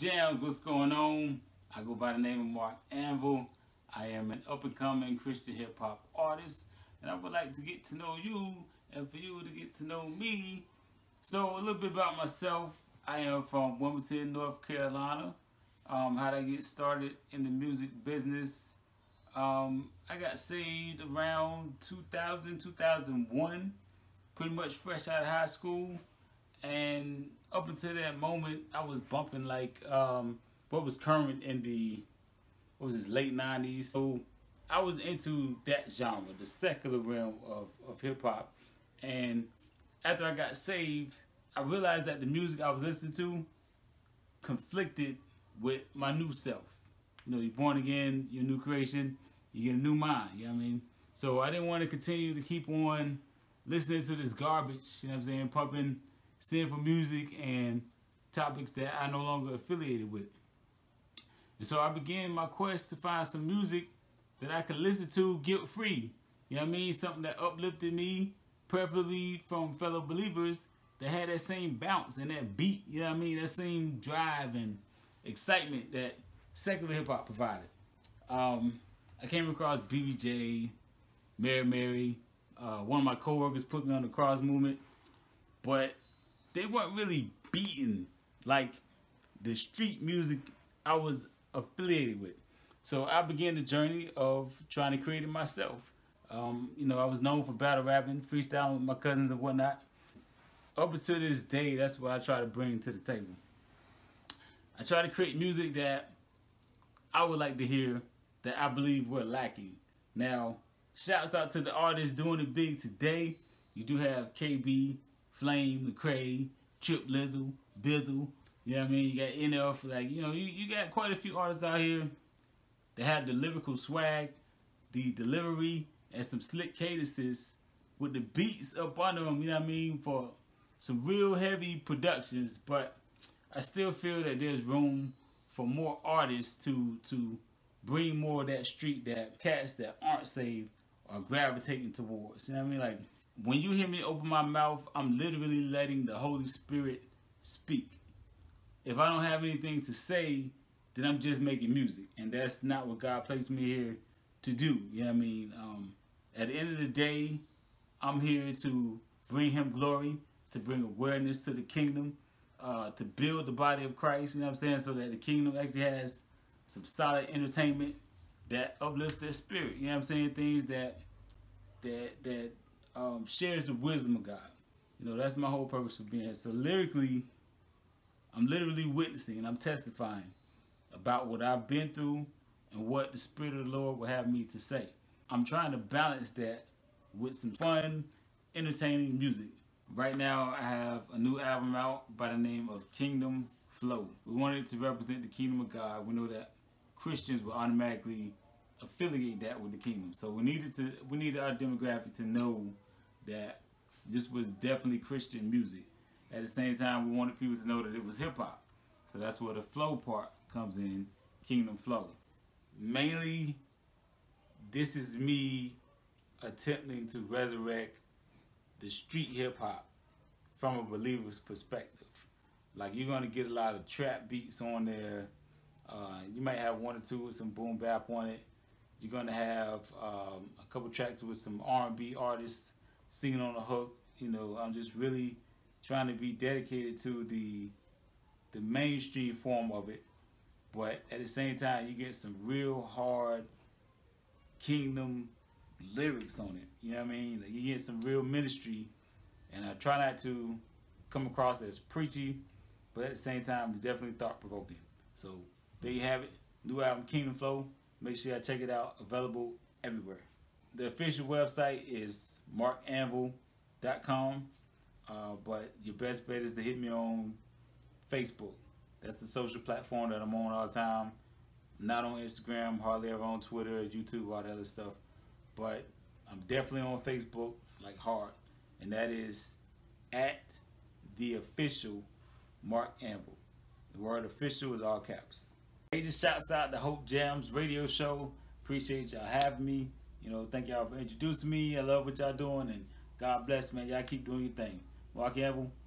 Jams, what's going on? I go by the name of Mark Anvil. I am an up-and-coming Christian hip-hop artist, and I would like to get to know you and for you to get to know me. So a little bit about myself. I am from Wilmington, North Carolina. How did I get started in the music business? I got saved around 2000, 2001, pretty much fresh out of high school. And up until that moment, I was bumping like what was current in the late 90s. So I was into that genre, the secular realm of hip hop. And after I got saved, I realized that the music I was listening to conflicted with my new self. You know, you're born again, you're a new creation, you get a new mind, you know what I mean? So I didn't want to continue to keep on listening to this garbage, you know what I'm saying, pumping sinful music and topics that I no longer affiliated with. And so I began my quest to find some music that I could listen to guilt-free. You know what I mean? Something that uplifted me, preferably from fellow believers that had that same bounce and that beat, you know what I mean? That same drive and excitement that secular hip-hop provided. I came across BBJ, Mary, one of my co-workers put me on the Cross movement, but they weren't really beating like the street music I was affiliated with. So I began the journey of trying to create it myself. You know, I was known for battle rapping, freestyling with my cousins and whatnot. Up until this day, that's what I try to bring to the table. I try to create music that I would like to hear, that I believe we're lacking. Now, shouts out to the artists doing it big today. You do have KB, Flame, Lecrae, Trip Lizzle, Bizzle, you know what I mean? You got NF, like, you know, you got quite a few artists out here that have the lyrical swag, the delivery, and some slick cadences with the beats up under them, you know what I mean, for some real heavy productions. But I still feel that there's room for more artists to bring more of that street that cats that aren't saved are gravitating towards, you know what I mean? Like, when you hear me open my mouth, I'm literally letting the Holy Spirit speak. If I don't have anything to say, then I'm just making music. And that's not what God placed me here to do. You know what I mean? At the end of the day, I'm here to bring Him glory, to bring awareness to the kingdom, to build the body of Christ, you know what I'm saying? So that the kingdom actually has some solid entertainment that uplifts their spirit. You know what I'm saying? Things that shares the wisdom of God. You know, that's my whole purpose for being here. So lyrically, I'm literally witnessing and I'm testifying about what I've been through and what the Spirit of the Lord will have me to say. I'm trying to balance that with some fun, entertaining music. Right now, I have a new album out by the name of Kingdom Flow. We wanted to represent the kingdom of God. We know that Christians will automatically affiliate that with the kingdom. So we needed our demographic to know that this was definitely Christian music. At the same time, we wanted people to know that it was hip hop. So that's where the flow part comes in, Kingdom Flow. Mainly, this is me attempting to resurrect the street hip hop from a believer's perspective. Like, you're gonna get a lot of trap beats on there. You might have one or two with some boom bap on it. You're gonna have a couple tracks with some R&B artists singing on the hook. You know, I'm just really trying to be dedicated to the mainstream form of it, but at the same time, you get some real hard kingdom lyrics on it. You know what I mean? Like, you get some real ministry, and I try not to come across as preachy, but at the same time, it's definitely thought-provoking. So there you have it, new album Kingdom Flow. Make sure y'all check it out. Available everywhere. The official website is markanvil.com, but your best bet is to hit me on Facebook. That's the social platform that I'm on all the time. Not on Instagram, hardly ever on Twitter, YouTube, all that other stuff. But I'm definitely on Facebook, like hard. And that is at the official Mark Anvil. The word official is all caps. Major shouts out to Hope Jams radio show. Appreciate y'all having me. You know, thank y'all for introducing me. I love what y'all doing, and God bless, man. Y'all keep doing your thing. Mark Anvil,